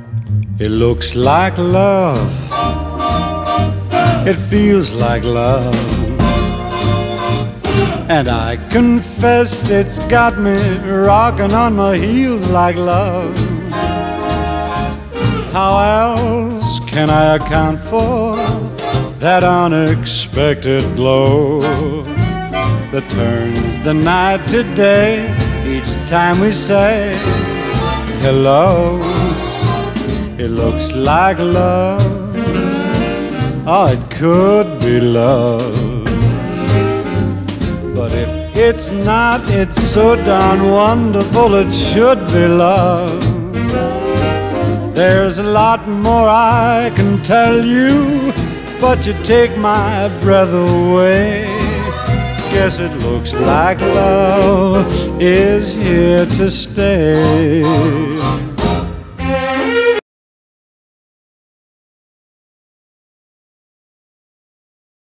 It looks like love. It feels like love. And I confess it's got me rocking on my heels like love. How else can I account for that unexpected glow that turns the night to day each time we say hello? It looks like love. Oh, it could be love. But if it's not, it's so darn wonderful it should be love. There's a lot more I can tell you, but you take my breath away. Guess it looks like love is here to stay.